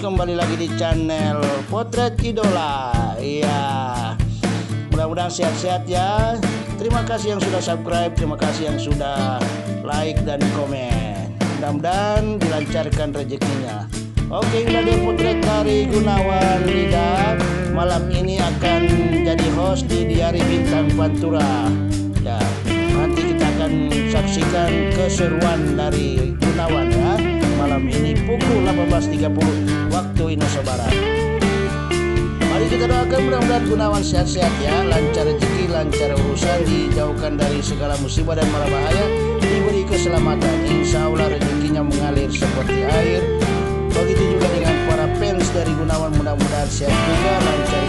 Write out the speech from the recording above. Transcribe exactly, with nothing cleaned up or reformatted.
kembali lagi di channel Potret Idola. Iya, mudah-mudahan sehat-sehat ya. Terima kasih yang sudah subscribe, terima kasih yang sudah like dan komen. Mudah-mudahan dilancarkan rezekinya. Oke, Radio Potret dari Gunawan Lida malam ini akan jadi host di Diari Bintang Pantura. Ya, nanti kita akan saksikan keseruan dari Gunawan ya. Malam ini pukul delapan belas tiga puluh waktu Indonesia Barat. Mari kita doakan mudah-mudahan Gunawan sehat-sehat ya, lancar rezeki, lancar urusan, dijauhkan dari segala musibah dan mara bahaya, diberi keselamatan. Insya Allah rezekinya mengalir seperti air. Begitu juga dengan para fans dari Gunawan, mudah-mudahan sehat juga, lancar